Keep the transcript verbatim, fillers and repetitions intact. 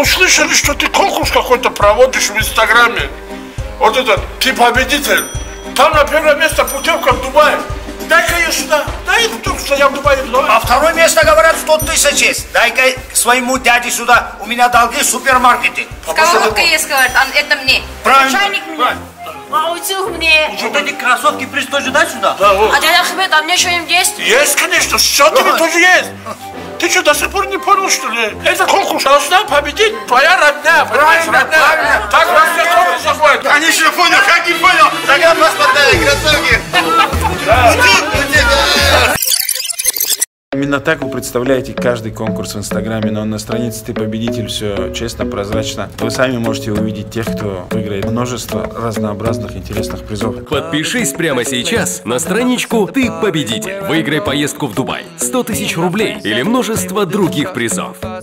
услышали, что ты конкурс какой-то проводишь в Инстаграме. Вот это, ты победитель. Там на первое место путевка в Дубай. Дай-ка ее сюда. Дай путевку, что я в Дубае. А второе место, говорят, сто тысяч есть. Дай-ка своему дяде сюда. У меня долги в супермаркете. Сковородка есть, говорит, это мне. Правильно. Чайник мне. А утюг мне. Вот эти кроссовки приз тоже дай сюда. Да, вот. А дядя Ахмед, а мне что-нибудь есть? Есть, конечно, с счетами тоже есть. Ты что, до сих пор не понял, что ли? Это конкурс должна победить твоя родня, понимаешь, родня. Так вас все конкурс заходит. Конечно, понял, как не понял. Тогда посмотрели кроссовки. Именно так вы представляете каждый конкурс в Инстаграме, но на странице «Ты победитель» все честно, прозрачно. Вы сами можете увидеть тех, кто выиграет множество разнообразных интересных призов. Подпишись прямо сейчас на страничку «Ты победитель». Выиграй поездку в Дубай, сто тысяч рублей или множество других призов.